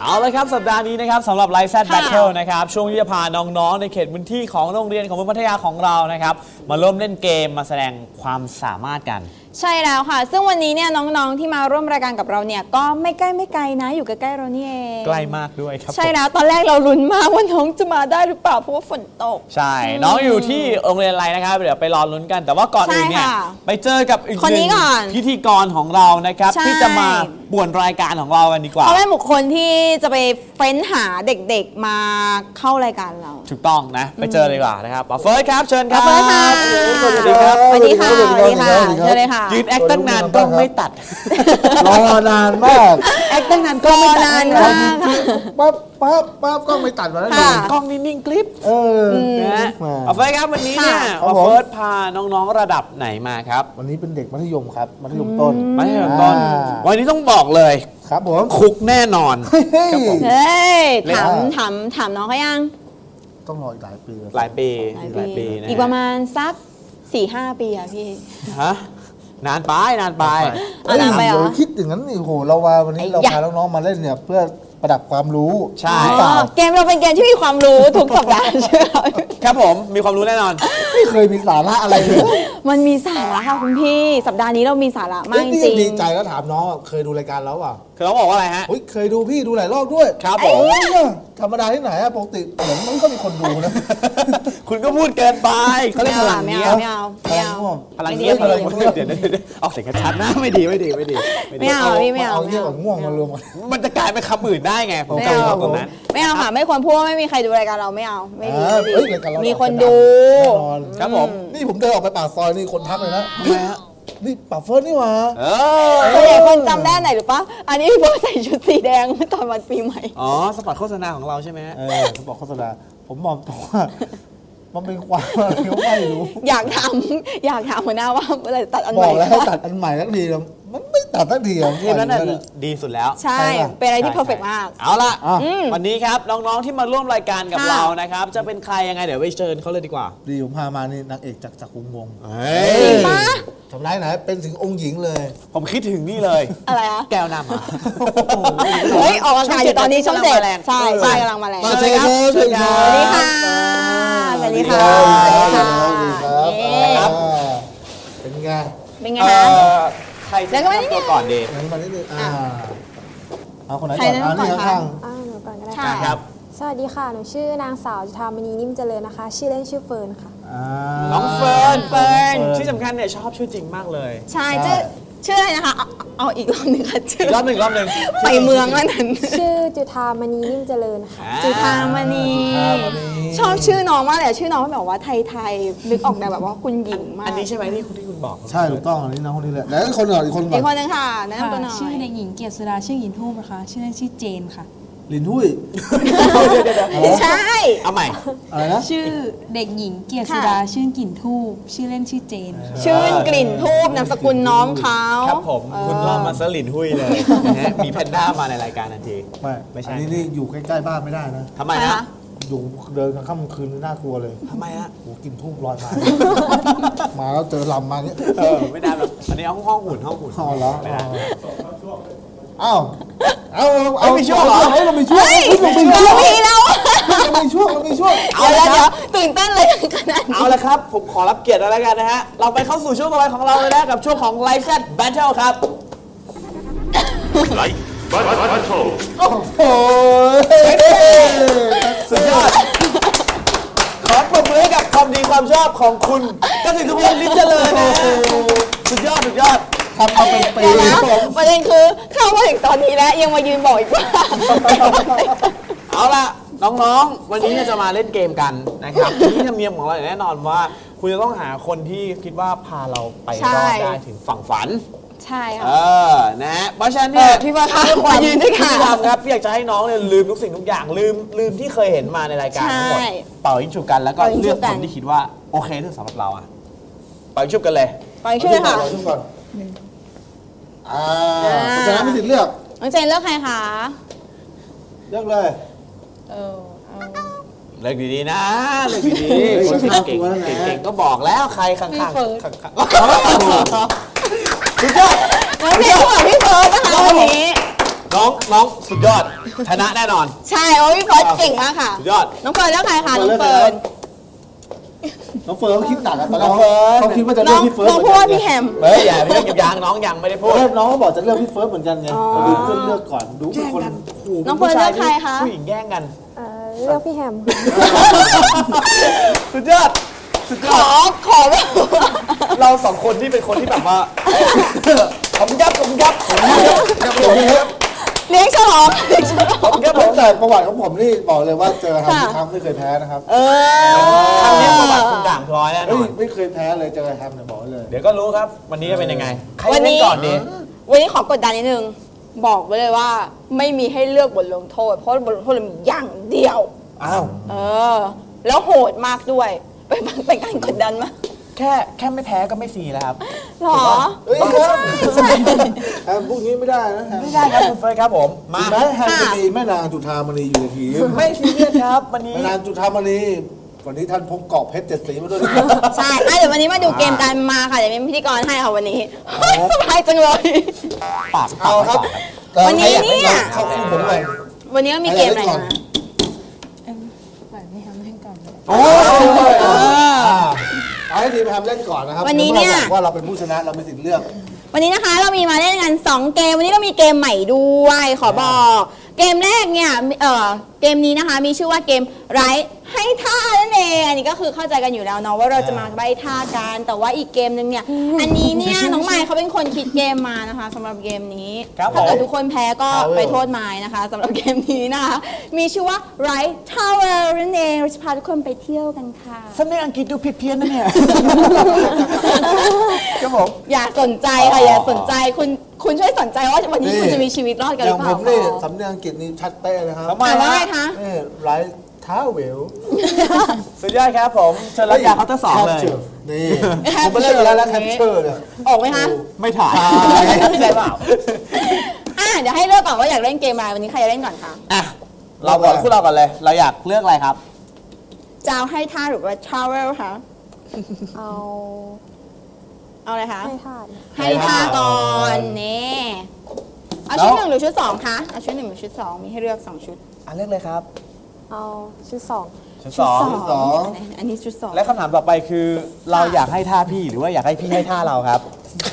เอาละครับสัปดาห์นี้นะครับสำหรับ LifeZ Battle นะครับช่วงที่จะพาน้องๆในเขตพื้นที่ของโรงเรียนของเมืองพัทยาของเรานะครับมาร่วมเล่นเกมมาแสดงความสามารถกันใช่แล้วค่ะซึ่งวันนี้เนี่ยน้องๆที่มาร่วมรายการกับเราเนี่ยก็ไม่ใกล้ไม่ไกลนะอยู่ใกล้ๆเรานี่เองใกล้มากด้วยครับใช่แล้วตอนแรกเราลุ้นมากว่าน้องจะมาได้หรือเปล่าเพราะว่าฝนตกใช่น้องอยู่ที่โรงเรียนอะไรนะครับเดี๋ยวไปรอลุ้นกันแต่ว่าก่อนอื่นเนี่ยไปเจอกับอีกหนึ่งพิธีกรของเรานะครับที่จะมาป่วนรายการของเรากันดีกว่าเขาเป็นบุคคลที่จะไปเฟ้นหาเด็กๆมาเข้ารายการเราถูกต้องนะไปเจอเลยดีกว่านะครับเฟิร์สครับเชิญครับเฟิร์สค่ะสวัสดีครับสวัสดีค่ะสวัสดีค่ะเชิญเลยค่ะยืนแอคตั้งนานก็ไม่ตัดรอนานมากแอคตั้งนานก็ไม่ตัดปั๊บก็ไม่ตัดมาแล้วกล้องนิ่งๆคลิปนะเฟิร์สครับวันนี้เนี่ยเฟิร์สพาน้องๆระดับไหนมาครับวันนี้เป็นเด็กมัธยมครับมัธยมต้นวันนี้ต้องบอกเลยครับผมคุกแน่นอนครับผมเฮ้ยถามน้องเขายังต้องรออีกหลายปีนะอีกประมาณสัก 4-5 ปีอะพี่ฮะนานไปนานไปเหรอคิดอย่างนั้นนี่โหเราว่าวันนี้เราพาน้องๆมาเล่นเนี่ยเพื่อประดับความรู้ใช่เกมเราเป็นเกมที่มีความรู้ทุกสัปดาห์ใช่ไหมครับผมมีความรู้แน่นอนไม่เคยมีสาระอะไรเลยมันมีสาระค่ะคุณพี่สัปดาห์นี้เรามีสาระมากจริงดีใจแล้วถามน้องเคยดูรายการแล้วอ่ะคือเขาบอกว่าอะไรฮะเคยดูพี่ดูหลายรอบด้วยครับผมธรรมดาที่ไหนอะปกติเหมือนมันก็มีคนดูนะคุณก็พูดเกินไปเขาเรียกพลังเงียบพลังเงียบเดี๋ยวออกเสียงชัดนะไม่ดีไม่เอาพี่ไม่เอาเงียบกับง่วงมารวมกันมันจะกลายเป็นคำอื่นได้ไงผมไม่เอาไม่เอาค่ะไม่ควรพูดว่าไม่มีใครดูรายการเราไม่เอาไม่ดีมีคนดูครับผมนี่ผมเดินออกไปปากซอยนี่คนทักเลยนะนี่ป่าเฟิร์สนี่หว่าส่วนใหญ่คนจำได้ไหนหรือปะอันนี้พี่เฟิร์สใส่ชุดสีแดงเมื่อตอนวันปีใหม่สปอตโฆษณาของเราใช่ไหมสปอตโฆษณาผมบอกตรงว่ามันเป็นความอะไรก็ไม่รู้อยากถามหัวหน้าว่าเมื่อไหร่ตัดอันใหม่บอกแล้วให้ตัดอันใหม่ทันทีมันไม่ตัดทันทีเกมนั้นดีสุดแล้วใช่เป็นอะไรที่เพอร์เฟกต์มากเอาล่ะวันนี้ครับน้องๆที่มาร่วมรายการกับเรานะครับจะเป็นใครยังไงเดี๋ยวไปเชิญเขาเลยดีกว่าดีผมพามานี่นางเอกจากวงจริงปะทำไรไหนเป็นถึงองค์หญิงเลยผมคิดถึงนี่เลยอะไรอะแก้วน้ำเฮ้ยออกอากาศอยู่ตอนนี้ช่องเจ็ดใช่กำลังมาแรงสวัสดีครับสวัสดีค่ะสวัสดีค่ะเป็นไงใครจะมาตัวก่อนดีมานิดนึงเอาคนไหนก่อนนี่ข้างหนูก่อนก็ได้ค่ะสวัสดีค่ะหนูชื่อนางสาวจุฑามณีนิ่มเจริญนะคะชื่อเล่นชื่อเฟิร์นค่ะน้องเฟิร์นที่สำคัญเนี่ยชอบชื่อจริงมากเลยใช่ชื่ออะไรนะคะเอาอีกรอบหนึ่งค่ะชื่อรอบหนึ่งไปเมืองแล้วนั้นชื่อจุฑามณีนิ่มเจริญค่ะจุฑามณีชอบชื่อน้องมากเลยชื่อน้องแบบว่าไทยนึกออกแบบว่าคุณหญิงมากอันนี้ใช่ไหมที่คุณบอกใช่ถูกต้องอันนี้น้องคนนี้แหละแล้วคนหนึ่งอีกคนนึงค่ะแนะนำตัวหน่อยชื่อเด็กหญิงเกียรติสุดาชื่อหญิงทูบนะคะชื่อเล่นชื่อเจนค่ะลินหุ้ยใช่เอาใหม่อะไรนะชื่อเด็กหญิงเกียรติสุดาชื่อกลิ่นทูบชื่อเล่นชื่อเจนชื่อกลิ่นทูบนามสกุลน้องเขาครับผมคุณล่อมาซะลินหุ้ยเลยมีแพนด้ามาในรายการทันทีไม่ใช่นี่อยู่ใกล้ๆบ้านไม่ได้นะทำไมนะอยู่เดินกลางค่ำคืนน่ากลัวเลยทำไมฮะโหกลิ่นทูบลอยมาแล้วเจอลำมาเงี้ยไม่ได้แบบอันนี้ห้องหุ่นแล้วไม่ได้เอามีช่วงเหรอเรามีช่วงเรามีแล้วเรามีช่วงเอาแล้วเดี๋ยวตื่นเต้นเลยขนาดเอาละครับผมขอรับเกียรติอะไรกันนะฮะเราไปเข้าสู่ช่วงต่อไปของเราเลยนะกับช่วงของ LifeZ Battle ครับ LifeZ Battle โอ้โหสุดยอดขอปรบมือให้กับความดีความชอบของคุณกสิกรลิ้นเจริญนะสุดยอดทำมาเป็นปีประเด็นคือเข้ามาถึงตอนนี้แล้วยังมายืนบอกอีกว่าเอาล่ะน้องๆวันนี้จะมาเล่นเกมกันนะครับที่ธรรมเนียมของเราแน่นอนว่าคุณจะต้องหาคนที่คิดว่าพาเราไปรอดได้ถึงฝั่งฝันใช่ค่ะนะเพราะฉะนั้นเนี่ยพี่ว่าค่ะควรยืนด้วยค่ะครับพี่อยากจะให้น้องเนี่ยลืมทุกสิ่งทุกอย่างลืมที่เคยเห็นมาในรายการทั้งหมดเป่ายิงฉุบกันแล้วก็เลือกคนที่คิดว่าโอเคที่สุดสำหรับเราอ่ะเป่ายิงฉุบกันเลยเป่ายิงฉุบเลยค่ะคุณจะไม่สิทธิ์เลือกน้องเจนเลือกใครคะเลือกเลยเลือกดีๆนะเลือกดีๆคนเก่งก็บอกแล้วใครข้างสุดยอดน้องเจนคู่กับพี่เฟิร์สนะคะวันนี้น้องสุดยอดชนะแน่นอนใช่โอ้ยพี่เฟิร์สเก่งมากค่ะสุดยอดน้องเฟิร์นเลือกใครคะน้องเฟิร์นน้องเฟิร์นเขาคิดหนักอะตอนแรน้กองเฟิร์นเขาคิดว่าจะน้เลืออกงพี่เฟิร์สน้องพูดว่าพี่แฮมเฮ้ยอย่าเรื่องยางน้องยังไม่ได้พูดน้องเขาบอกจะเลือกพี่เฟิร์สเหมือนกันไงดูเพื่อนเลือกก่อนดูเป็นคนน้องเฟิร์นเลือกใครคะผู้หญิงแย่งกันเลือกพี่แฮมสุดยอดสุดยขออดขอแบบเราสองคนที่เป็นคนที่แบบว่าขอบคุณครับขอบคุณครับขอบคุณครับเลี้ยงฉลองเลี้ยงฉลองขอบคุณครับผมแต่ประวัติของผมนี่บอกเลยว่าเจอแฮมทุกครั้งไม่เคยแพ้นะครับครั้งนี้ประวัติคุณด่างพร้อยแน่นเฮ้อย นไม่เคยแพ้เลยเจอแฮมเนี่ยบอกเลยเดี๋ยวก็รู้ครับ วันนี้จะเป็นยังไงใครเล่นก่อนดีวันนี้ขอกดดันนิดนึง บอกไว้เลยว่าไม่มีให้เลือกบทลงโทษ เพราะบทลงโทษเรามีอย่างเดียวอ้าวแล้วโหดมากด้วย เป็นการกดดันมากแค่ไม่แพ้ก็ไม่ฟรีแล้วครับหรอเฮ้ยแฮมพวกนี้ไม่ได้นะแฮมไม่ได้ครับคุณเฟิร์สครับผมมาถึงแม้แฮมจะมีแม่นางจุฑามณีอยู่ในทีมไม่ซีเรียสครับวันนี้แม่นางจุฑามณีวันนี้ท่านพกกรอบเพชร7 สีมาด้วยนะใช่เดี๋ยววันนี้มาดูเกมกันมาค่ะเดี๋ยวมีพิธีกรให้ค่ะวันนี้สบายจังเลยปากเอาครับวันนี้เนี่ยเข้าคู่ผมเลยวันนี้ก็มีเกมอะไรนะปล่อยพี่แฮมเล่นก่อนเลยโอ้ยเอาให้ทีมแฮมเล่นก่อนนะครับวันนี้เนี่ยราบอกว่าเราเป็นผู้ชนะเรามีสิทธิ์เลือกวันนี้นะคะเรามีมาเล่นกัน2เกมวันนี้เรามีเกมใหม่ด้วยขอบอกเกมแรกเนี่ยเกมนี้นะคะมีชื่อว่าเกมไร้ให้ท่านั่นเองอันนี้ก็คือเข้าใจกันอยู่แล้วเนาะว่าเราจะมาใบ้ท่ากันแต่ว่าอีกเกมนึงเนี่ยอันนี้เนี่ยน้องไมค์เขาเป็นคนคิดเกมมานะคะสำหรับเกมนี้ถ้าเกิดทุกคนแพ้ก็ไปโทษไมค์นะคะสำหรับเกมนี้นะคะมีชื่อว่า Right Tower นั่นเองเราจะพาทุกคนไปเที่ยวกันค่ะสำเนียงอังกฤษดูผิดเพี้ยนนะเนี่ยครับผมอย่าสนใจค่ะอย่าสนใจคุณช่วยสนใจว่าวันนี้คุณจะมีชีวิตรอดกันอหรืย่าอง เปผล่ามนี่สำเนียงอังกฤษนี่ชัดเป๊ะเลยครับทำไมแต่ว่าฮะไงคะนี่ไร้เท้าเวลสุดยอดครับผมเชิญรับยาเคาน์เตอร์สองเลยนี่ผมไปเล่นมาแล้วแคปเชอร์เนี่ยออกไหมคะไม่ถ่ายใช่เปล่าเดี๋ยวให้เลือกก่อนว่าอยากเล่นเกมอะไรวันนี้ใครจะเล่นก่อนคะอ่ะเราก่อนคู่เราก่อนเลย เราอยากเลือกอะไรครับจะเอาให้ท่าหรือว่า travel คะเอาเอาอะไรคะให้ทานให้ท่าก่อนนี่เอาชุด 1หรือชุด2คะเอาชุด1หรือชุด2มีให้เลือก2ชุดอ่ะเลือกเลยครับเอาชุด 2 ชุดสองสองอันนี้ชุด2 และคำถามต่อไปคือ เราอยากให้ท่าพี่หรือว่าอยากให้พี่ให้ท่าเราครับ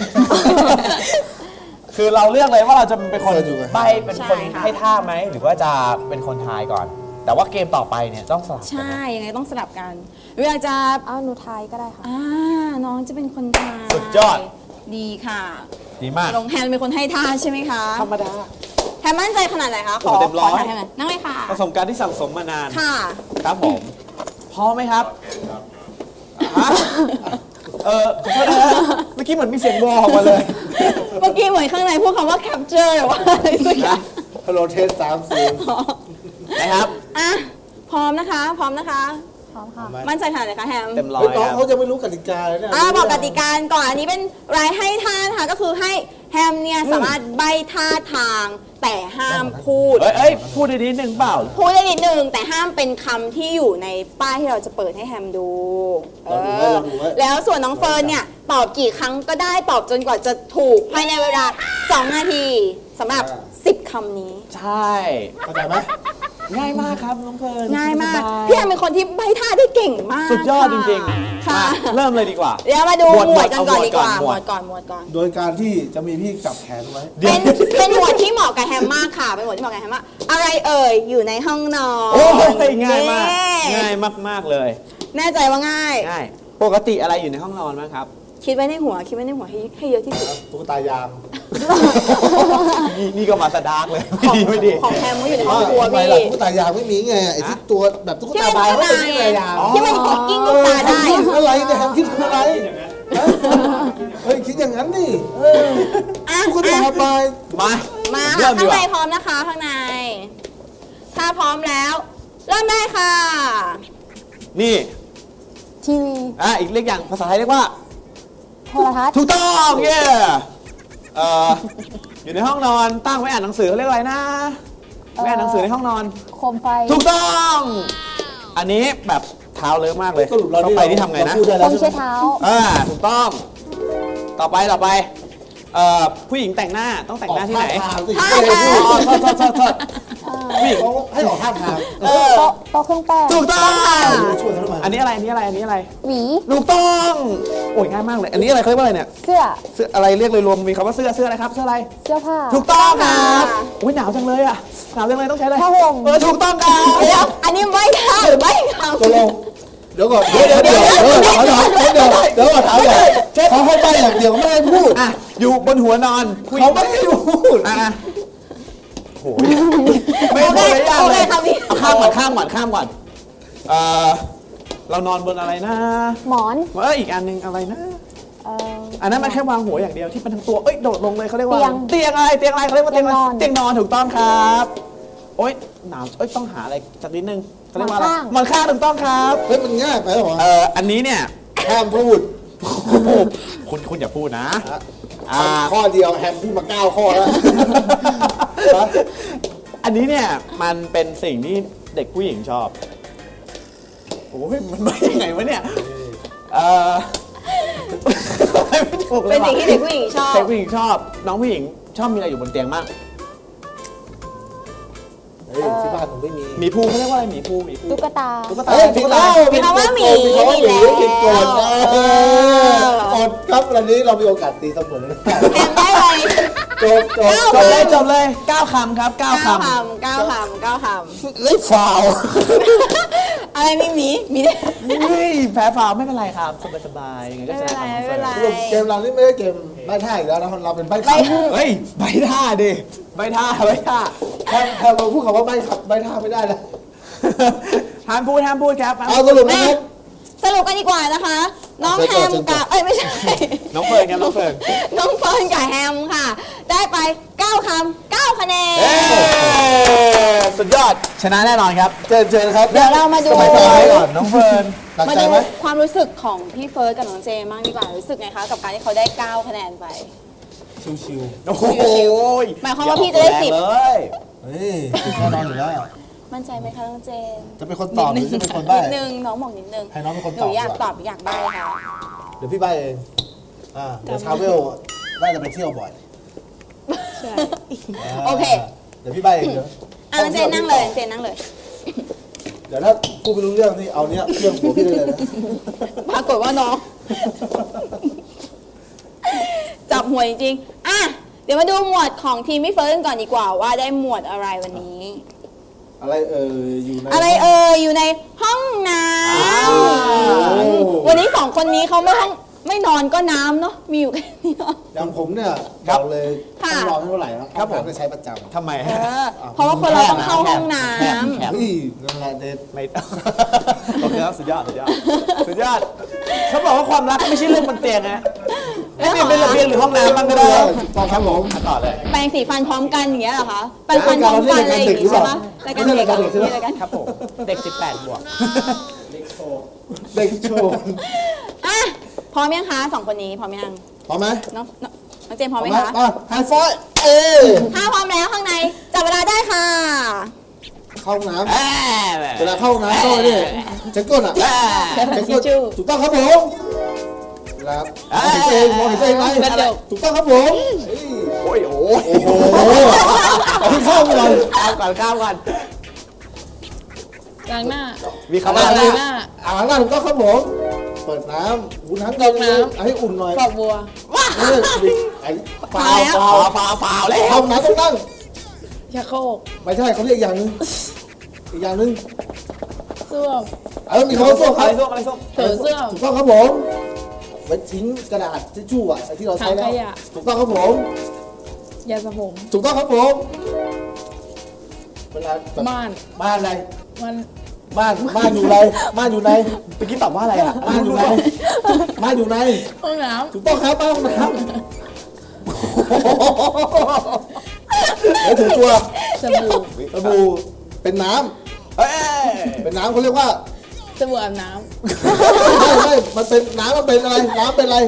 คือเราเลือกเลยว่าเราจะเป็นคนใบเป็นคนให้ท่าไหมหรือว่าจะเป็นคนทายก่อน แต่ว่าเกมต่อไปเนี่ยต้องสลับกันใช่นะยังไงต้องสลับกันเวลาจะเอาหนูทายก็ได้ค่ะน้องจะเป็นคนทายสุดยอดดีค่ะดีมากลงแฮนเป็นคนให้ท่าใช่ไหมคะธรรมดาแฮนมั่นใจขนาดไหนคะโอ้เต็มร้อยทายให้หน่อยนั่งเลยค่ะประสบการณ์ที่สั่งสมมานานค่ะครับผมพร้อมไหมครับฮะขอโทษนะฮะเมื่อกี้เหมือนมีเสียงวอออกมาเลยเมื่อกี้เหมือนข้างในพูดคำว่า capture หรือว่าอะไรสักอย่างฮัลโหลเทส3 นะครับอ่ะพร้อมนะคะ พร้อมนะคะพร้อมค่ะมั่นใจขนาดไหนคะแฮมเต็มร้อยเฮ้ยน้องครับเขาจะไม่รู้กติกาเลยเนี่ยบอกกติกาก่อนอันนี้เป็นรายให้ท่านะคะก็คือให้แฮมเนี่ยสามารถใบท่าทางแต่ห้ามพูดเอ้ยพูดได้นิดนึงเปล่าพูดได้นิดนึงแต่ห้ามเป็นคำที่อยู่ในป้ายที่เราจะเปิดให้แฮมดูแล้วส่วนน้องเฟิร์นเนี่ยตอบกี่ครั้งก็ได้ตอบจนกว่าจะถูกภายในเวลา2 นาทีสำหรับ 10 คำนี้ใช่เข้าใจไหมง่ายมากครับน้องเพลิร์นง่ายมากสบพี่แฮมเป็นคนที่ใบท่าได้เก่งมากสุดยอดจริงค่ะๆมาเริ่มเลยดีกว่าเดี๋ยวมาดูหมวดกันก่อนหมวดดีกว่าก่อนหมวดก่อนโดยการที่จะมีพี่จับแขนไว้เป็นหมวดที่เหมาะกับแฮมมากค่ะ เป็นหมวดที่เหมาะกับแฮมมาก อะไรเอ่ย อยู่ในห้องนอนโอ้ยง่ายมากเย้ง่ายมากๆเลยแน่ใจว่าง่ายง่ายปกติอะไรอยู่ในห้องนอนบ้างครับคิดไว้ในหัวให้เยอะที่สุดตุ๊กตายางนี่ก็มาสดาร์กเลยไม่ดีของแฮมก็อยู่ในห้องครัวทำไมพี่ล่ะตุ๊กตายางไม่มีไงไอ้ที่ตัวแบบตุ๊กที่ตามันบายตุ๊กเขาตาเป็นตุ๊กไงตายางที่มันกดกิ้งตุ๊กตาได้คิดอะไรเนี่ยแฮมคิดถึงอะไรฮะเฮ้ยคิดอย่างนั้นนี่ตุ๊กตาบายมามาเริ่ค่ะมดีข้างกในว่าพร้อมนะคะข้างใน ถ้าพร้อมแล้ว เริ่มได้ค่ะนี่ทีวีอีกเรียกอย่างภาษาไทยเรียกว่าโทรทัศน์ถูกต้องเย้อยู่ในห้องนอนตั้งไว้อ่านหนังสือเขาเรียกอะไรนะไว้อ่านหนังสือในห้องนอนโคมไฟถูกต้อง อันนี้แบบเท้าเลอะมากเลยสรุปเราเข้าไปที่ทำไงนะเราพูดได้โคแล้วมใช่เช็ดไหมเท้าถูกต้อง ต่อไปผู้หญิงแต่งหน้าต้องแต่งหน้าที่ไหนออกท่าทางสิท่าไม่ได้ทางพูดโทษผู้หญิงเขาให้ออกท่าทางโต๊ะเครื่องแป้งถูกต้องช่วยเขาทำไมอันนี้อะไรอันนี้อะไรอันนี้อะไรหวีถูกต้องโอ้ยง่ายมากเลยอันนี้อะไรเขาเรียกว่าอะไรเนี่ยเสื้อเสื้ออะไรเรียกเลยรวมมีคำว่าเสื้ออะไรครับเสื้ออะไรเสื้อผ้าถูกต้องครับโอ้ยหนาวจังเลยอ่ะหนาวจังเลยต้องใช้อะไรผ้าห่มถูกต้องครับเดี๋ยวอันนี้ไม่ท่าหรือไม่คำตกลงเดี๋ยวก่อนเดี๋ยวก่อนถามเลยเขาให้ใบอย่างเดียวไม่ให้พูดอ่ะอยู่บนหัวนอนผู้หญิเขางไม่ให้พูดอ่ะโอ้ยไม่พูดเลยยากเลยโอเคครับพี่เอาข้ามก่อนเรานอนบนอะไรนะหมอนอีกอันนึงอะไรนะเอ่ออันนั้นมันแค่วางหัวอย่างเดียวที่เป็นทั้งตัวโดดลงเลยเขาเรียกว่าเตียงเตียงอะไรเขาเรียกว่าเตียงอะไรเตียงนอนเตียงนอนถูกต้องครับโอ๊ยหนาวต้องหาอะไรสักนิดนึงเขาเรียกว่าอะไรหมอนข้างถูกต้องครับเฮ้ยมันง่ายไปหรออันนี้เนี่ยห้ามพูดคุณอย่าพูดนะข้อเดียวแฮมพูดมา9 ข้อแล้วอันนี้เนี่ยมันเป็นสิ่งที่เด็กผู้หญิงชอบโอ้ยมันไม่ยังไงวะเนี่ยไม่ถูกเลเป็ยนสิ่งที่เด็กผู้หญิงชอบเด็กผู้หญิงชอบน้องผู้หญิงชอบมีอะไรอยู่บนเตียงมากเฮ้ยที่บ้านหนูไม่มีหมีภูเขาเรียกว่าอะไรหมีภูตุ๊กตาตุ๊กตาเฮ้ยผิดแล้วมีคำว่าหมีผิดกฎอดครับวันนี้เรามีโอกาสตีเสมอแถมได้เลยจบเลย9 คำครับ9 9 คำคำ9 คำ9 คำเฮ้ยฟาวอะไรมีหมีได้เฮ้ยแพ้ฟาวไม่เป็นไรครับสบายๆยังไงก็ชนะไม่เป็นไรสรุปเกมเรานี่ไม่ได้เกมใบท่าอีกแล้วนะเราเป็นใบขับเฮ้ยใบท่าดิใบท่าแค่เราพูดคำว่าใบขับใบท่าไม่ได้แล้วห้ามพูดครับเอาสรุปนะครับสรุปกันดีกว่านะคะ น้องแฮมกับไม่ใช่น้องเฟิร์นครับน้องเฟิร์นน้องเฟิร์นกับแฮมค่ะ ได้ไป 9 คำ 9 คะแนนสุดยอดชนะแน่นอนครับเจอครับเดี๋ยวเรามาดูสบายๆก่อนน้องเฟิร์นหนักมาใจดูไหมความรู้สึกของพี่เฟิร์สกับน้องเจมากดีกว่า รู้สึกไงคะกับการที่เขาได้ 9 คะแนนไปชิวโอ้โหหมายความว่าพี่จะได้10 เลยๆเฮ้ยแน่นอนอยู่แล้วมั่นใจไหมคะน้องเจมจะเป็นคนตอบหรือจะเป็นคนใบ้นิดนึงน้องบอกนิดนึงให้น้องเป็นคนหตอบนูอยากตอบอยากใบ้ค่ะเดี๋ยวพี่ใบ้เองเดี๋ยวทราเวลน่าจะไปเที่ยวบ่อยใช่ โอเคเดี๋ยวพี่ใบ้เองเดี๋ยวน้องเจนนั่งเลยเจนนั่งเลยเดี๋ยวถ้าพูดไม่รู้เรื่องนี่เอาเนี้ยเครื่องหัวพี่ได้เลยนะปรากฏว่าน้อง จับหมวดจริงๆ อ่ะ เดี๋ยวมาดูหมวดของทีมพี่เฟิร์สกันก่อนดีกว่าว่าได้หมวดอะไรวันนี้อะไรอยู่ในอะไรอยู่ในห้องน้ำวันนี้2 คนนี้เขาไม่นอนก็น้ำเนาะมีอยู่แค่นี้เนาะอย่างผมเนี่ยบอกเลยค่ะต้องรอไม่เท่าไหร่นะครับผมจะใช้ประจำทำไมเพราะว่าคนเราต้องเข้าห้องน้ำแคบเฮ้ยนั่นแหละเด็ดไม่ โอเคครับสุดยอดเขาบอกว่าความรักไม่ใช่เรื่องบนเตียงนะให้เปลี่ยนเป็นระเบียงหรือห้องน้ำบ้างก็ได้ถูกต้องครับผมต่อเลยแปรงสีฟันพร้อมกันอย่างเงี้ยเหรอคะแปรงฟันพร้อมกันอะไรอย่างงี้ใช่ปะรายการเด็กเหรอมีรายการครับผมเด็ก18 บวกเด็กโชว์อ่ะพร้อมยังคะ2 คนนี้พร้อมยังพร้อมไหมน้องเจมส์พร้อมไหมคะไฮไฟว์ถ้าพร้อมแล้วข้างในจับเวลาได้ค่ะเข้าห้องน้ำเวลาเข้าห้องน้ำก็นี่เช็คก้นอ่ะเช็คก้นถูกต้องครับผมครับมองเห็นตัวเองไหมถูกต้องครับผมโอ้โหโอ้โหเอาที่เข้าก่อนข้ามก่อนล้างหน้ามีคำว่าล้าอะไรงหน้าอ่างล้างถูกต้องครับผมเปิดน้ำอุ่นน้ำกินเลยให้อุ่นหน่อยฝักบัวฟาวเลยห้องน้ำต้องนั่งชักโครกไม่ใช่เขาเรียกอย่างนึงอีกอย่างนึงส้วมมีคำว่าส้วมครับอะไรส้มเถอส้วมถูกต้องครับผมไว้ทิ้งกระดาษทิชชู่อะที่เราใช้แล้วถังขยะถูกต้องครับผมยาสระผมถูกต้องครับผมเวลาม่านบ้านอะไรมันบ้านอยู่ไหนบ้านอยู่ไหนเมื่อกี้ตอบว่าอะไรอ่ะบ้านอยู่ไหนบ้านอยู่ไหนห้องน้ถูกต้องครับบ้านห้องน้ำเดี๋ยวถึงตัวำสบู่สบู่เป็นน้เอ้ยำเป็นน้ำเขาเรียกว่าสบู่อาบน้ไม่มันเป็นน้ำมันเป็นอะไรน้ำเป็นอะไร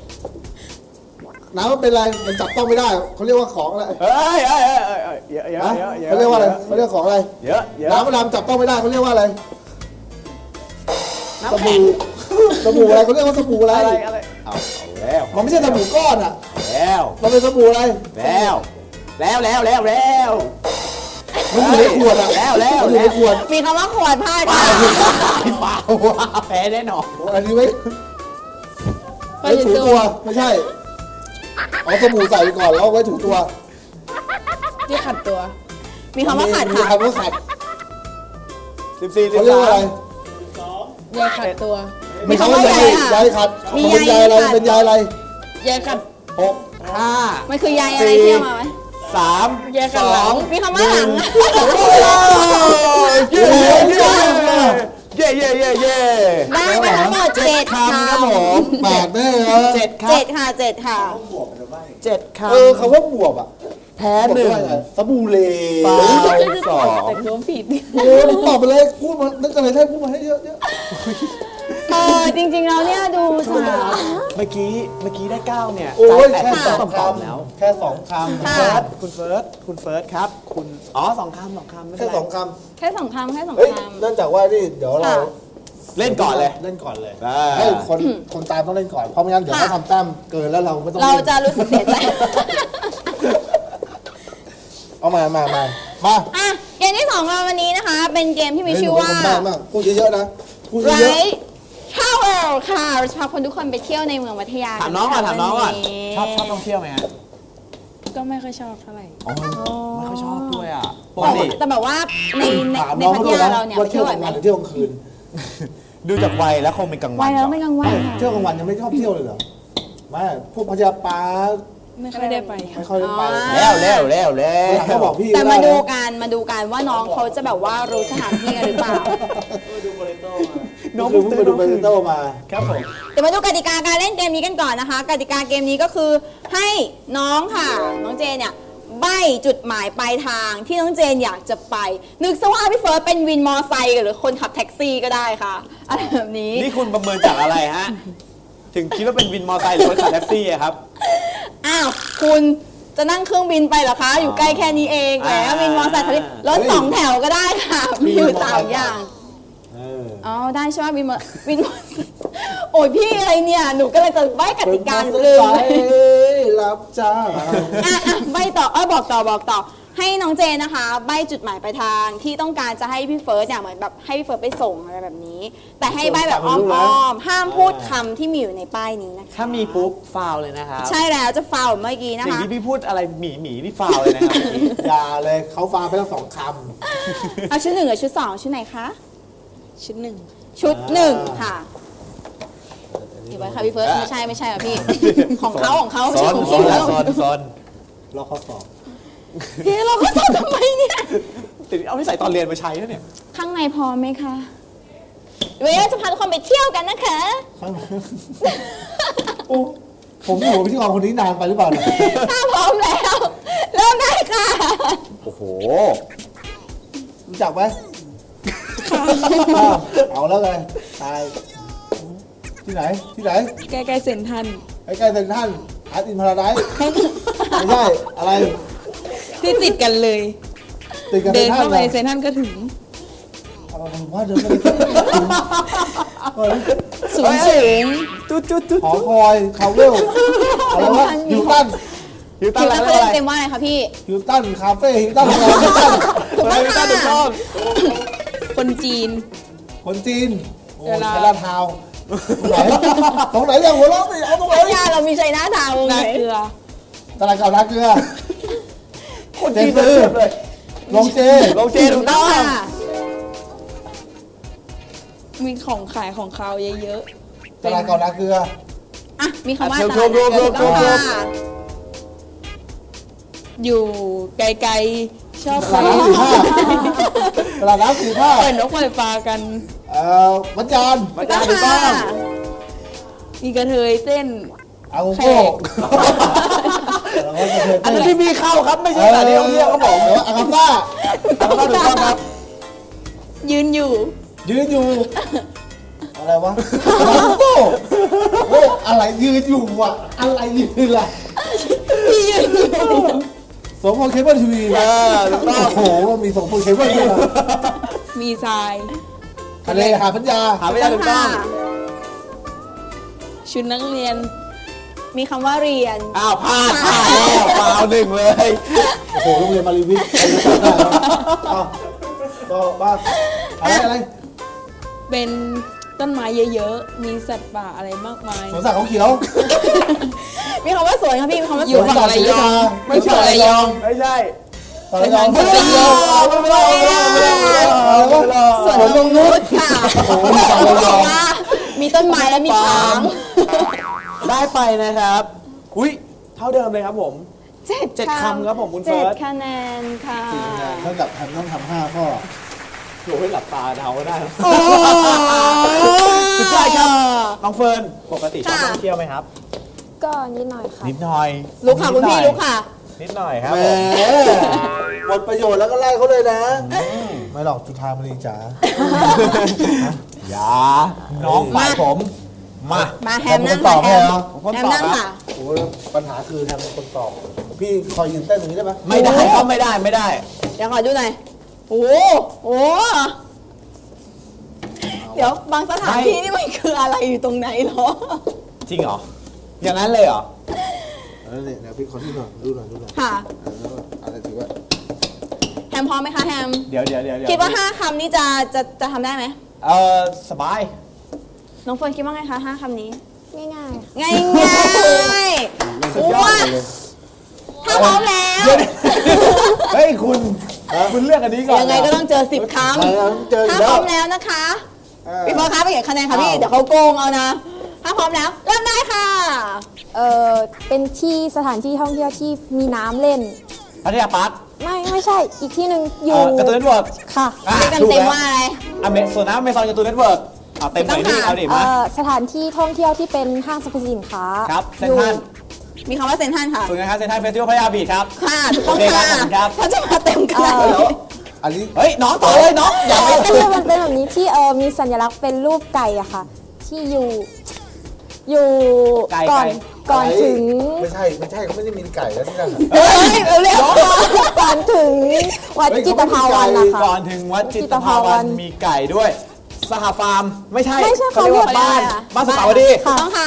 น้ำมันเป็นอะไรมันจับต้องไม่ได้เขาเรียกว่าของอะไรเฮ้ยเยอะเขาเรียกว่าอะไรเขาเรียกของอะไรเยอะน้ำมันดำจับต้องไม่ได้เขาเรียกว่าอะไรน้ำแข็งสบู่อะไรเขาเรียกว่าสบู่อะไรอะไรเอาแล้วมันไม่ใช่สบู่ก้อนอ่ะแล้วแล้วมันเป็นสบู่อะไรแล้วมันอยู่ในขวดอ่ะแล้วมันอยู่ในขวดมีคำว่าขวดพาดค่ะเปล่าแพ้แน่นอนโอ้อันนี้ไว้ถูตัวไม่ใช่เอาสบู่ใส่ไปก่อนแล้วไว้ถูตัวที่ขัดตัวมีคำว่าขัดมีค่ะคำว่าขัด 14 เขาเรียกว่าอะไรยาขัดตัวไม่ใช่ว่าใยขัดมีเป็นใยอะไรเป็นใยอะไรยาขัด 6 5 มันคือใยอะไรเที่ยวมาไหม 3 แยกกันหลังมีคำว่าหลังเย้ได้ไปทั้งหมด7 คำครับผมแปดแน่นะ 7 ครับ 7ค่ะ7ค่ะ 7 คำคำว่าบวบอ่ะแพ้หนึ่งสบู่เลฟาวแต่สองตัวผิดโอ้ยตอบไปเลยพูดมานึกอะไรได้พูดมาให้เยอะจริงๆแล้วเนี่ยดูจากเมื่อกี้ได้ 9 เนี่ยโอ้ยแค่แค่สองต้องคตอบแล้วำแค่สองคค่ะคุณเฟิร์สครับ คุณสองคำไม่ำเป็แค่นไรสองคแค่2 คำแค่ำ 2 เฮ้ยคำเนื่องจากว่านี่เดี๋ยวเราค่ะเล่นก่อนเลยเล่นก่อนเลยอ่าให้คนตามต้องเล่นก่อนเพราะไม่งั้นเดี๋ยวค่ะถ้าทำแต้มเกินแล้วเราไม่ต้องเราเล่นจะรู้สึกเสียใจเอามาอ่ะเกมที่2เราวันนี้นะคะ เป็นเกมที่มีชื่อว่าเฮ้ยหนูเป็นคนบ้มากพูดเยอะๆนะพูดเยอะ Right Travel ค่ะเราจะพาคนทุกคนไปเที่ยวในเมืองพัทยาถามน้องก่อนค่ะชวัอบท่องเที่ยวไหมฮะก็ไม่ค่อยชอบเท่าไหร่ไม่ค่อยชอบด้วยอ่ะปกแต่ติแต่แบบว่าในๆถามในน้องพัเขาทด้วยยานะเราเนี่ยว่าไปเที่เที่ยยว วกไหวลางไหมวันหรือเที่ยวกลางคืนดูจากวัยแล้วคงเป็นกลางไหววันแล้วไม่กลางวันค่ะเที่ยวกลางวันยังไม่ชอบเที่ยวเลยเหรอไม่พวกพัทยาปาร์คไม่ค่อยได้ไปไม่ค่อยได้ไปอ๋อแล้ววันหลังก็บอกพี่แต่มาได้ดูนะกันว่าน้องเขาจะแบบว่ารู้สถานที่กันหรือเปล่าน้องเพิ่งไปดูเบรโต้มาครับผมเดี๋ยวมาดูกติกาการเล่นเกมนี้กันก่อนนะคะ กติกาเกมนี้ก็คือให้น้องค่ะ น้องเจนเนี่ยใบ้จุดหมายปลายทางที่น้องเจนอยากจะไป นึกซะว่าพี่เฟิร์สเป็นวินมอไซค์หรือคนขับแท็กซี่ก็ได้ค่ะอะไรแบบนี้นี่คุณประเมินจากอะไรฮะ ถึงคิดว่าเป็นวินมอเตอร์ไซค์หรือคนขับแท็กซี่อะครับอ้าวคุณจะนั่งเครื่องบินไปเหรอคะ อยู่ใกล้แค่นี้เองแหมวินมอไซค์คันนี้รถสองแถวก็ได้ค่ะมีอยู่3 อย่าง อ๋อได้ใช่ไหมวินมอโอ้ยพี่อะไรเนี่ยหนูก็เลยจะใบ้กติกาลืมรับจ้างใบ้ต่อบอกต่อให้น้องเจนนะคะใบ้จุดหมายปลายทางที่ต้องการจะให้พี่เฟิร์สเนี่ยเหมือนแบบให้พี่เฟิร์สไปส่งอะไรแบบนี้ แต่ให้ใบ้แบบอ้อมๆห้ามพูดคำที่มีอยู่ในป้ายนี้นะคะถ้ามีปุ๊บฟาวเลยนะครับใช่แล้วจะฟาวเมื่อกี้นะสิ่งคะที่พี่พูดอะไรหมีนี่ฟาวเลยนะครับอย่าเลยเขาฟังไปแล้วสองคเอาชุด 1กับชุด 2ชุดไหนคะชุดหนึ่งชุด 1ค่ะเดี๋ยวไว้ค่ะพี่เฟิร์สไม่ใช่ค่ะพี่ ของเขาซอนของซอนพี่ซอนำเราข้อสอบพี่เราก็สอนทำไมเนี่ยติดเอาที่ใส่ตอนเรียนมาใช้แล้วเนี่ยข้างในพร้อมไหมคะเวลาจะพาทุกคนไปเที่ยวกันนะคะโอ้ผมอยู่กับพิธีกรคนนี้นานไปหรือเปล่าเนี่ยถ้าพร้อมแล้ว เริ่มได้ค่ะโอ้โหรู้จักไหมเอาแล้วไงตายที่ไหนใกล้ๆเซ็นทรัลใกล้ๆเซ็นทรัลอาร์ตอินพาราไดซ์ไม่ใช่อะไรที่ติดกันเลยติดกับเดิเซ็นนทรัเข้าลไปเลยเซ็นทรัลก็ถึงผมว่าเดินไม่ได้สูงสูงจุดหอคอยคาเวลอะไรวะฮิลตันฮิวตัคินวอะไรจะอะไรเต็มว่าอะไรคะพี่ฮิลตันคาเฟ่ฮิลตันโรงแรมฮิลตันฮิวตันถูกต้องคนจีนคนจีนโอ้เวลาไทยลาดทาวน์ตรงไหนอย่างหัวเราะสิเอาตรงไหนพัทยาเรามีชัยนาทาวน์ไงนาเกลือตลาดเก่านาเกลือคนจีนซื้อเลยลงเจลงเจถูกต้องค่ะมีของขายของคาวเยอะตลาดเก่านาเกลืออ่ะมีคำว่าถูตลาดกถูกต้องค่ะๆ อยู่ไกลๆ ชอบตไปลาดน้ำสี่ห้าตลาดน้ำสี่ห้าปล่อยนกปล่อยปลากันวัดยานมาจานถูกต้องมีกระเทยเต้นอาโกโก้อันนั้นที่มีเข้าครับไม่ใช่สถานที่ท่องเที่ยวครับผมอาคาซ่าอันนั้นถูกต้องครับยืนอยู่ยืนอยู่ อะไรวะอาโกโก้โอ้อะไรยืนอยู่วะอะไรยืนล่ะพี่ยืนอยู่สมพงษ์เคเบิลทีวีถูกต้องโอ้โหมีสมพงษ์เคเบิลด้วยเหรอมีทรายทะเลหาดพัทยาหาไม่ได้ถูกต้องชุดนักเรียนมีคำว่าเรียนอ้าวพลาดแล้วฟาวหนึ่งเลยโอ้โหโรงเรียนมารีวิทย์ใครจะจำได้เอาต่อบ้านอะไรเป็นต้นไม้เยอะๆ มีสัตว์ป่าอะไรมากมายสวนสัตว์เขาเขียวมีคำว่าสวนค่ะพี่มีคำว่าสอยู่วนฝั่งระยองไม่ใช่ระยองไม่ใช่อะไรกันไม่ใช่สวนนงนุชค่ะบอกว่ามีต้นไม้และมีช้างได้ไปนะครับอุ้ยเท่าเดิมเลยครับผม 7 7 คำครับผมคุณเฟิร์ส 7 คะแนนค่ะเท่ากับทำต้องทำ5 ข้อโอ้ยหลับตาเดาก็ได้สุดยอดครับน้องเฟิร์นปกติชอบท่องเที่ยวไหมครับก็นิดหน่อยค่ะนิดหน่อยลุกค่ะคุณพี่ลุกค่ะนิดหน่อยครับแหมผมหมดประโยชน์แล้วก็ไล่เขาเลยนะ ไม่หรอกจุฑามณีจ๋าอย่าน้องฝ่ายผมมามาแฮมคนั่นงตอค่ะบแฮให้มเหรอคนแฮมตอบนั่งครับค่ะโอ้ปัญหาคือทำคนตอบ พี่คอยยืนเต้นตรงนี้ได้ไหมไม่ได้ครับไม่ได้ไม่ได้เดี๋ยวขอดูหน่อยโอ้โหเดี๋ยวบางสถานที่นี่มันคืออะไรอยู่ตรงไหนเหรอจริงเหรออย่างนั้นเลยเหรอนั่นแหละเดี๋ยวพี่ขอที่หน่อยดูหน่อยค่ะอะไรถือว่าแฮมพร้อมไหมคะแฮมเดี๋ยวคิดว่า5 คำนี้จะทำได้ไหมสบายน้องเฟิร์นคิดว่าไงคะ5 คำนี้ง่ายๆค่ะง่ายง่ายสุดยอดเลยถ้าพร้อมแล้วเฮ้ยคุณเลือกอันนี้ก่อนยังไงก็ต้องเจอ10 คำเจออีถ้าก พแล้ร้วอมแล้วนะคะพี่เฟิร์นคะไปเก็บคะแนนค่ะพี่เดี๋ยวเขาโกงเอานะถ้าพร้อมแล้วเริ่มได้ค่ะเป็นที่สถานที่ท่องเที่ยวที่มีน้ำเล่นพัทยาพาร์คไม่ใช่อีกที่หนึ่งอยู่การ์ตูนเน็ตเวิร์กค่ะเรียกกันเต็มว่าอะไรส่วนน้ำเมซอนการ์ตูนเน็ตเวิร์กเอาเต็มหน่อยดิเอาดิมาสถานที่ท่องเที่ยวที่เป็นห้างสรรพสินค้าครับเซ็นทรัลมีคำว่าเซนทรันค่ะส่วนงานเซ็นทรัลเฟสติวัลพัทยาบีชครับค่ะถูกต้องโอเคครับค่ะขอบคุณครับเขาจะมาเต็มขนาดนี้อันนี้เฮ้ยน้องต่อเลยน้องอย่าไปคือมันเป็นแบบนี้ที่มีสัญลักษณ์เป็นรูปไก่อะค่ะ ที่อยู่ก่อนถึงไม่ใช่เขาไม่ได้มีไก่แล้วที่นั่นเฮ้ยเร็วก่อนถึงวัดจิตรภาวันนะคะก่อนถึงวัดจิตรภาวันมีไก่ด้วยสหฟาร์มไม่ใช่เขาเรียกบ้านสุขาวดีถูกต้องค่ะ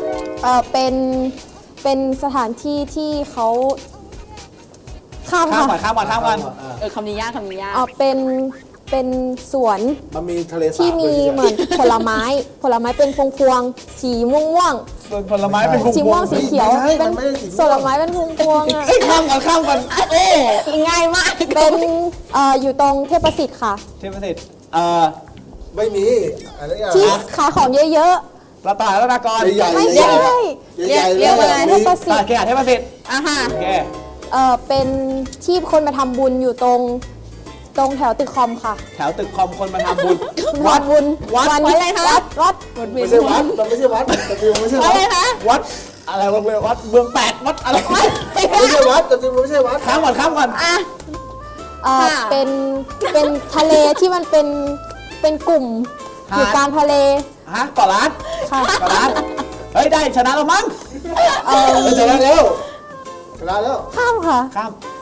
เป็นสถานที่ที่เขาข้ามข้ามค่ะก่อนคำนี้ยากเป็นสวนมันมีทะเลสาบที่มีเหมือนผลไม้เป็นพวงๆสีม่วงส่วนผลไม้เป็นพวงสีม่วงสีเขียวเป็นผลไม้เป็นพวงๆอะเอ้ยข้ามก่อนเอ๊ง่ายมากเป็นอยู่ตรงเทพประสิทธิ์ค่ะเทพสิทธิ์ไม่มีอะไรอย่างที่ขายของเยอะรัตนากรใหญ่ๆไม่ใหญ่ใช่ใหญ่เรียกว่าอะไรเทพประสิทธิ์เทพสิทธิ์อ่ะค่ะโอเคเป็นที่คนมาทำบุญอยู่ตรงแถวตึกคอมค่ะแถวตึกคอมคนมาทำบุญวัดบุญวัดอะไรคะวัดไม่ใช่วัดมันไม่ใช่วัดแต่จริงมันไม่ใช่วัวัดดอะไรคะวัดอะไรวะวัดเมือง8วัดอะไรไม่ใช่วัดแต่จริงมันไม่ใช่วัดข้ามก่อนอ่ะ ค่ะเป็นทะเลที่มันเป็นกลุ่มอยู่กลางทะเลฮะก่อนร้านค่ะก่อนร้านเฮ้ยได้ชนะแล้วมั้งชนะแล้วชนะแล้วข้ามค่ะข้าม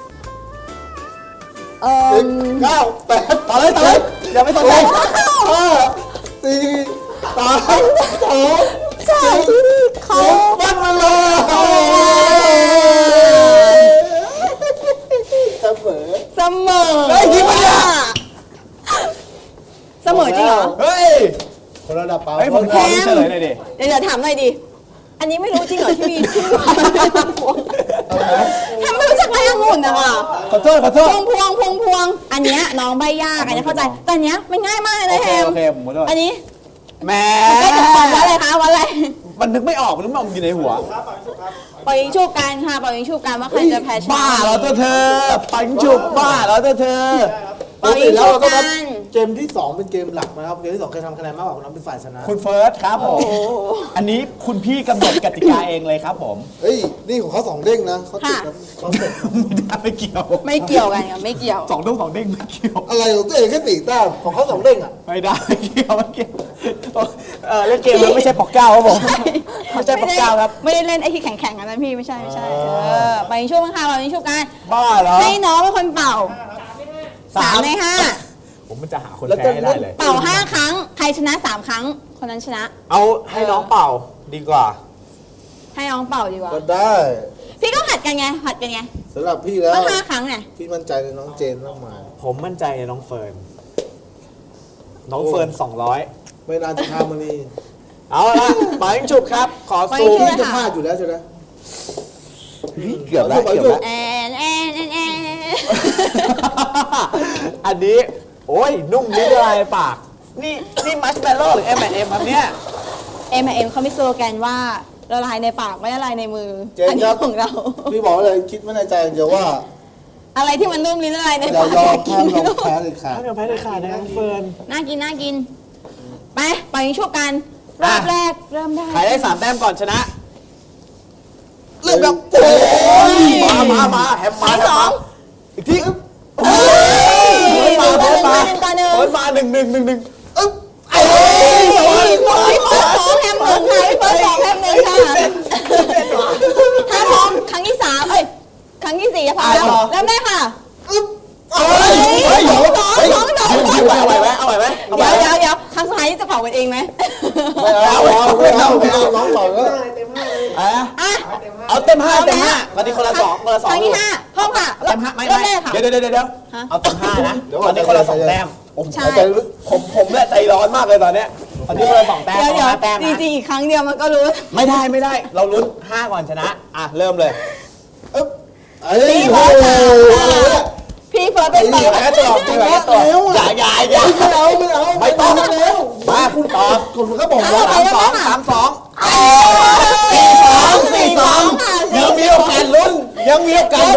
10 9 8 ต่อเลยอย่าไม่สนใจ 5 4 3 2 ใช่ที่นี่เขาวัดมาเลย เสมอเสมอเฮ้ยจริงปะเนี่ยเสมอจริงเหรอเฮ้ยคนระดับเปล่าเฮ้ยผมขอรู้เฉลยหน่อยดิเดี๋ยวถามหน่อยดิ อันนี้ไม่รู้จริงเหรอที่มีชื่อทำไม่รู้จักไรองุ่นนะคะขอโทษพวง อันเนี้ยน้องใบยากอันนี้เข้าใจ แต่อันเนี้ยมันง่ายมากเลยนะแฮมโอเคผมขอโทษอันนี้แหมใกล้กับความว่าอะไรคะว่าอะไรมันนึกไม่ออกมันอยู่ในหัวปล่อยยิงชูบกันค่ะปล่อยยิงชูบกันว่าใครจะแพ้ชนะบ้าเหรอตัวเธอปังจุบบ้าเหรอตัวเธอปกติแล้วเราต้องนับเกมที่ 2 เป็นเกมหลักนะครับ เกมที่ 2 เคยทำคะแนนมากกว่าคนนั้นเป็นฝ่ายชนะคุณเฟิร์สครับผมอันนี้คุณพี่กำหนดกติกาเองเลยครับผมเฮ้ย นี่ของเขา2 เด้งนะเขาติดนะเขาเสร็จไม่เกี่ยวไม่เกี่ยวกันค่ะไม่เกี่ยว 2 เด้งไม่เกี่ยวอะไรของตัวเองแค่4 แต้มของเขา2 เด้งอ่ะไม่ได้ไม่เกี่ยวเล่นเกมมันไม่ใช่ปอกเก้าครับผมไม่ใช่ปอกเก้าครับไม่ได้เล่นไอ้ที่แข่งๆกันนะพี่ไม่ใช่ปล่อยยิงชูบกันค่ะปล่อยยิงชูบกันบ้าเหรอให้น้องเป็นคนเป่า3 ใน 5 ผมมันจะหาคนแพ้ให้ได้เลยเป่า5 ครั้ง ใครชนะ3 ครั้ง คนนั้นชนะเอาให้น้องเป่าดีกว่าให้น้องเป่าดีกว่าก็ได้พี่ก็ผัดกันไงผัดกันไงสำหรับพี่แล้วก็5 ครั้งไงพี่มั่นใจในน้องเจนมากมายผมมั่นใจในน้องเฟิร์นน้องเฟิร์น200 ไม่นานจะทำมันนี่เอาละปล่อยยิงฉุบครับ ขอซูมพี่จะพลาดอยู่แล้วใช่ไหมเกือบแล้วเกือบแล้วแอนอันนี้โอ้ยนุ่มลิ้นละลายปากนี่มัชเมลโล่หรือ M&M ครับเนี่ย M&M เขามีสโลแกนว่าละลายในปากไม่ละลายในมือเจนอันคนี้รับของเราพี่บอกเลยคิดไว้ในใจอย่างเดียวว่าอะไรที่มันนุ่มลิ้นละลายในอย่าปากยอมห้ามยอมแพ้เลยค่ะถ้าเกิดแพ้ได้ขาดนะครับน้องเฟิร์นน่ากินไปปล่อยยิงชุบกันรอบแรกเริ่มได้ใครได้3 แต้มก่อนชนะเริ่มครับโอ้ยมาแฮมมาอีกทีเฮ้ยมา1-1 พี่เฟิร์ส2 แฮม 1 ค่ะพี่เฟิร์ส2 แฮม 1 ค่ะถ้าพร้อมครั้งที่3ครั้งที่4จะพอแล้วเริ่มได้ค่ะสองเอาไหวไหมเดี๋ยวครั้งสุดท้ายจะเผากันเองไหมไม่เอาน้องบอกว่าเอาเต็ม 5ตอนนี้คนละ 2 ครั้งที่5พร้อมค่ะเต็ม 5ไม่เริ่มได้ค่ะเดี๋ยวเอาเต็ม 5นะตอนนี้คนละ 2 แต้มใช่ผมแหละใจร้อนมากเลยตอนเนี้ยตอนนี้คนละ2 แต้มเดี๋ยว 5 แต้มจนะริงๆอีกครั้งเดียวมันก็รู้ไม่ได้เราลุ้น5ก่อนชนะเริ่มเลยพี่เฟิร์สเป็นต่อแพ้ตัวอย่าไม่ต้องมาคุณตอบกดมันก็บอกว่า 3-2 ยังมีโอกาสลุ้นเดี๋ยวเดี๋ยวก่อน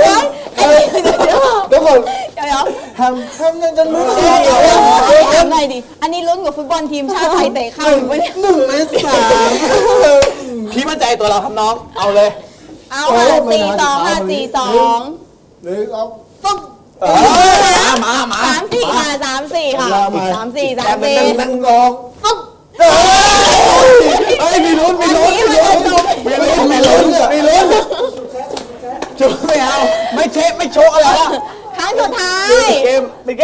ทำยังจะรู้ถามหน่อยดิ อันนี้ลุ้นกับฟุตบอลทีมชาติไทยเตะเข้าอยู่ปะเนี่ย 1 ใน 3 พี่มั่นใจตัวเราครับน้องเอาเลยเอาค่ะ4-2ค่ะ4-2 หรือเอาต้องมา 3-4ค่ะ3-4ค่ะ3-4 นั่งรองต้องเฮ้ยมีลุ้นจุ๊บไม่เอาไม่เช็คไม่โชว์อะไรละครั้งสุดท้ายเกม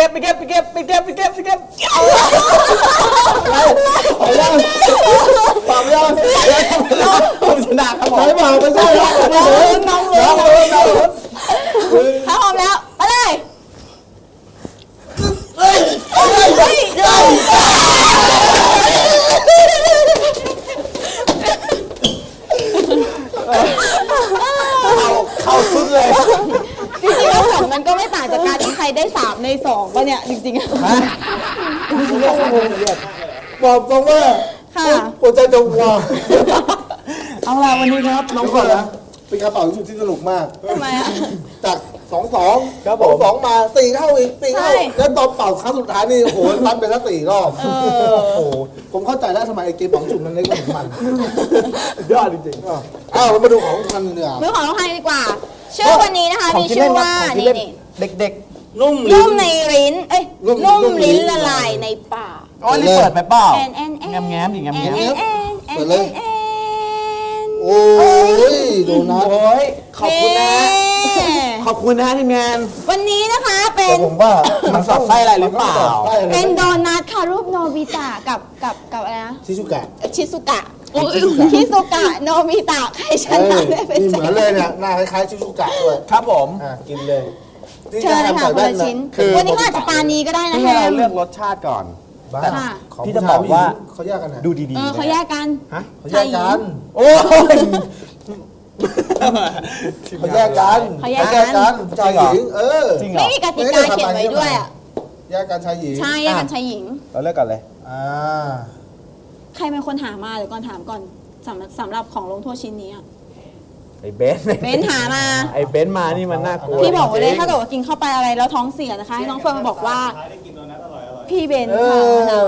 ผมชนะครับผมใช่เปล่าไม่ใช่หรอกน้องถ้าพร้อมแล้วไปเลยเข้าสุดเลยจริงๆแล้วผลมันก็ไม่ต่างจากการที่ใครได้3 ใน 2ป่ะเนี่ยจริงๆบอกตรงว่าค่ะหัวใจจงวางเอาล่ะวันนี้ครับน้องก่เฟิอนร์นนะเป็นกระเป๋าชุดที่สนุกมากทำไมอ่ะจาก2-2 ครับผม 2มา4 เท่าอีก4 เท่าใช่แล้วตอนเป่าครั้งสุดท้ายนี่โอ้โหซัดไปแล้ว4 รอบโอ้โหผมเข้าใจแล้วทำไมไอ้เกมของจุ่มมันเล็กกว่าของมันยอดจริงอ้าวเรามาดูของมันเนื้อมือของน้องไฮดีกว่า ชื่อวันนี้นะคะมีชื่อว่านี่เด็กนุ่มนุ่มในลิ้น นุ่มลิ้นละลายในปากๆอ๋อนี่เปิดไปเปล่าแอนแง้มดิแง้มโอ้ยโดนัทโอ้ยขอบคุณนะทีมงานวันนี้นะคะเป็แต่นผมว่ามันสอดไส้อะไรหรือเปล่าเป็นโดนัทค่ะรูปโนบิตะกับอะไรนะชิซุกะชิซุกะโนบิตะใครชนะได้เป็นนี่เหมือนเลยเนี่ยหน้าคล้ายๆชิซุกะด้วยครับผมกินเลยเชิญนะคะคนละชิ้นวันนี้ก็อาจจะปานีก็ได้นะที่แฮให้เรามเลือกรสชาติก่อนบ้าค่ะพี่จะบอกว่าเขาแยกกันนะดูดีๆเขาแยกกันฮะเขาแยกกันโอ้ยเขาแยกกันชายหญิงจริงเหรไม่อมีกติกาเขียนไว้ด้วยอ่ะแยกกันชายหญิงใช่แยกกันชายหญิงเราเลือกก่อนเลยใครเป็นคนหามาเดี๋ยวก่อนถามก่อนสำหรับของลงโทษชิ้นนี้อะไอ้เบนเบนหามาไอ้เบนมานี่มันน่ากลัวพี่บอกไว้เลยจริงๆถ้าเกิดว่ากินเข้าไปอะไรแล้วท้องเสียนะคะให้น้องเฟิร์นมาบอกว่าพี่เบนค่ะ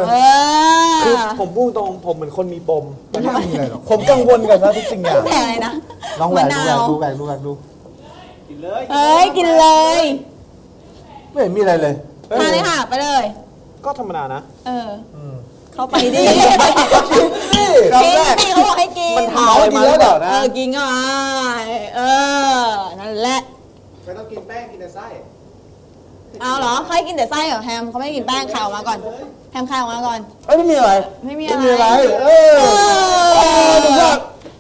คือผมพูดตรงผมเหมือนคนมีปมไม่น่ามีอะไรหรอกผมกังวลกับทุกสิ่งอย่างแต่อะไรนะลองแหวมะกนาดูวแหวกดูเอ้ยกินเลยไม่เห็นมีอะไรเลยทานเลยค่ะไปเลยก็ธรรมดานะเข้าไปดิครั้งกินแรกสิเขาบอกให้กินมันทาอะไรมาหรือเปล่านะกินก็นั่นแหละไม่ต้องกินแป้งกินแต่ไส้เอาเหรอเขาให้กินแต่ไส้เหรอแฮมเขาไม่ให้กินแป้งข่าวมาก่อนแฮมข่าวมาก่อนไม่มีอะไรไม่มีไม่มีอะไรอะไรสุดยอด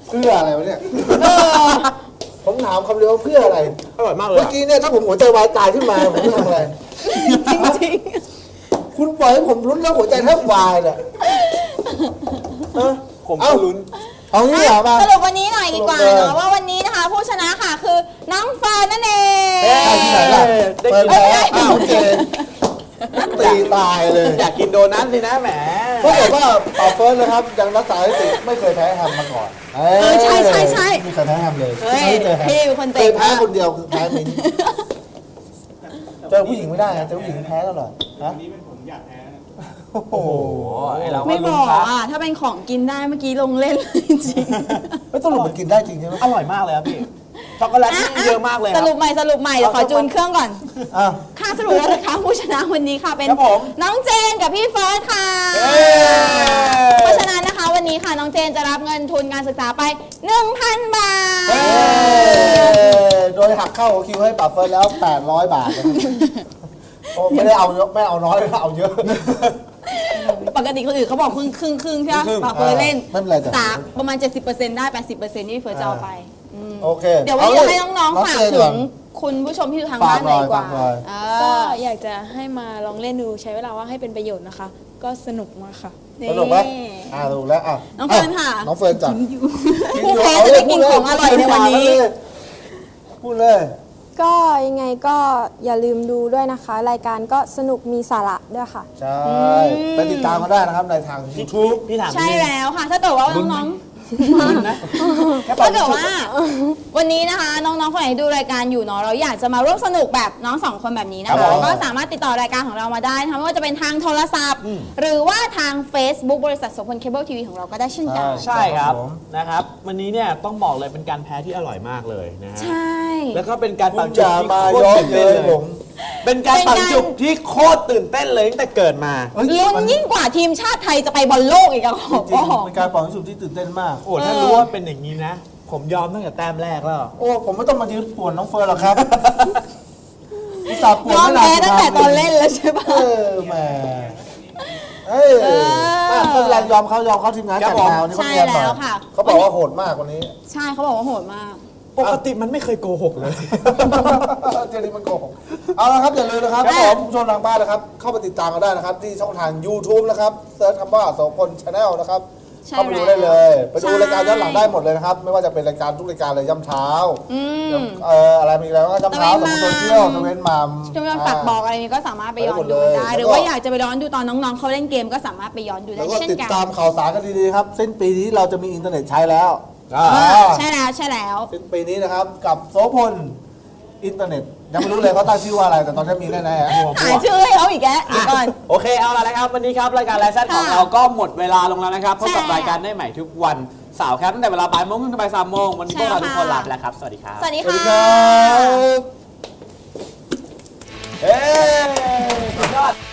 เพื่ออะไรวะเนี่ยผมถามคำเดียวว่าเพื่ออะไรอร่อยมากเลยเมื่อกี้เนี่ยถ้าผมหัวใจวายตายขึ้นมาผมจะทำอะไรจริงคุณปล่อยให้ผมลุ้นแล้วหัวใจแทบวายเนี่ยเออผมก็ลุ้นเอางี้เหรอมาสรุปวันนี้หน่อยดีกว่าสรุปเลยเนาะว่าวันนี้นะคะผู้ชนะค่ะคือน้องเฟิร์นนั่นเองใช่ที่ไหนล่ะเปิดแพ้อ้าวโอเคตีตายเลยอยากกินโดนัทสินะแหมเขาบอกว่าเป่าเฟิร์สนะครับยังรักษาสถิติไม่เคยแพ้แฮมมาก่อนใช่ไม่เคยแพ้แฮมเลยเฮ้ยไม่เคยแพ้พี่เป็นคนเคเจ๋ยงแพ้มากคนเดียวคือแพ้มิ้นเจอผู้หญิงไม่ได้นะเจอผู้หญิงแพ้ตลอดนะโอ้โหไอ้เราก็ไม่บลุ้นอกครับอ่ะถ้าเป็นของกินได้เมื่อกี้ลงเล่นเลยจริงไม่สรุปมันกินได้จริงใช่ไหมอร่อยมากเลยครับพี่ ช็อกโกแลตนี่เยอะมากเลยคสรับรุปใหม่เดี๋ยวขอจูนเครื่องก่อนอ่ะค่ะสรุปแล้วนะคะผู้ชนะวันนี้ค่ะเป็นครับผมน้องเจนกับพี่เฟิร์สค่ะเย้เพราะฉะนั้นนะคะวันนี้ค่ะน้องเจนจะรับเงินทุนการศึกษาไป 1,000 บาทโดยหักเข้าคิวให้ป่าเฟิร์สแล้ว800 บาทนะครับโอ้ไม่ได้เอาเยอะไม่เอาน้อยเลยเอาเยอะปกติคนอื่นเขาบอกครึ่งใช่ไหมครึ่งปาเฟิร์สเล่นไม่เป็นไรจ้ะประมาณ 70%ได้ 80%นี่พี่เฟิร์สจะเอาไปโอเคเดี๋ยววันนี้ให้น้องๆฝากเจนถึก่อง นคุณผู้ชมที่อยู่ทางบ้านหน่อยดีกว่าฝากหน่อยก็อยากจะให้มาลองเล่นดูใช้เวลาว่างให้เป็นประโยชน์นะคะ ก็สนุกมากค่ะสนุกไหมถูกแล้วอ่ะน้องเฟิร์นค่ะน้องเฟิร์นจ้ะผู้แพ้จะได้กินของอร่อยในวันนี้พูดเลยก็ยังไงก็อย่าลืมดูด้วยนะคะ รายการก็สนุกมีสาระด้วยค่ะใช่ ไปติดตามกันได้นะครับในทาง YouTube พี่ถามใช่นิดนึงแล้วค่ะ ถ้าเกิดว่าน้องลุ้นนะๆถ้าเกิดว่า วันนี้นะคะ น้องๆคนไหนดูรายการอยู่เนาะเราอยากจะมาร่วมสนุกแบบน้องสองคนแบบนี้นะครัคะบผมก็สามารถติดต่อรายการของเรามาได้นะคะไม่ว่าจะเป็นทางโทรศัพท์ หรือว่าทาง Facebook บริษัทโสพลเคเบิลทีวีของเราก็ได้เช่นกันใช่ครับผมนะครับ วันนี้เนี่ยต้องบอกเลยเป็นการแพ้ที่อร่อยมากเลยนะฮะใช่แล้วก็เป็นการคุปั่ณนอจุกย่าที่มาโคตรย้อนตื่นเย้เต้นยเลผยมเป็นการปั่นจุกที่โคตรตื่นเต้นเลยตั้งแต่เกิดมาลุ้นยิ่งกว่าทีมชาติไทยจะไปบอลโลกอีกอะขอจริงบอกๆเป็นการเป่ายิงฉุบที่ตื่นเต้นมากโอ้ถ้ารู้ว่าเป็นอย่างนี้นะ ผมยอมตั้งแต่แต้มแรกแล้วโอ้ผมไม่ต้องมายืนป่วนน้องเฟิร์นหรอกครับอุตส่าห์ป่วนยอมไม่นานแพ้ตั้งแต่ตอนเล่นแล้วใช่ปะแหมไม่เป็นไรยอมเขาทีมงานจัดมาวันนี้เขาเรียนหน่อยใช่แล้วค่ะเขาบอกว่าโหดมากวันนี้ใช่เขาบอกว่าโหดมากปกติมันไม่เคยโกหกเลยเจนี่มันโกหกเอาละครับอย่าลืมนะครับผมผู้ชมทางบ้านนะครับ เข้าไปติดตามกันได้นะครับ ที่ช่องทาง YouTube นะครับเซิร์ชคำว่าโสพล Channel นะครับใช่เข้าไปดูได้เลย ไปดูใช่รายการย้อนหลังได้หมดเลยนะครับ ไม่ว่าจะเป็นรายการทุกรายการเลยย่ำเช้า อะไรมีอะไรบ้างย่ำเช้าสมมติโซเชียลตะเวนมัมจะมาฝากบอกอะไรนี้ก็สามารถไปย้อนดูได้ไปหมดเลยหรือว่าอยากจะไปย้อนดูตอนน้องๆเขาเล่นเกมก็สามารถไปย้อนดูได้แล้วก็เช่นติดกันตามข่าวสารกันดีๆครับสิ้นปีนี้เราจะมีอินเทอร์เน็ตใช้แล้วใช่แล้วใช่แล้วสิ้นปีนี้นะครับกับโสพลอินเทอร์เน็ตยังไม่รู้เลยเขาตั้งชื่อว่าอะไรแต่ตอนนี้มีแน่ๆหาชื่อให้เขาอีกแล้วเดี๋ยวก่อนโอเคเอาละนะครับวันนี้ครับรายการไลฟ์แซดของค่ะเราก็หมดเวลาลงแล้วนะครับพบกับใช่รายการได้ใหม่ทุกวันเสาร์ครับตั้งแต่เวลาบ่ายโมงถึงบ่าย3 โมงวันนี้พวกเราใช่ทุกค่ะคนลาไปแล้วครับสวัสดีครับสวัสดีสวัสค่ะดีครับเฮ้ยสุดยอด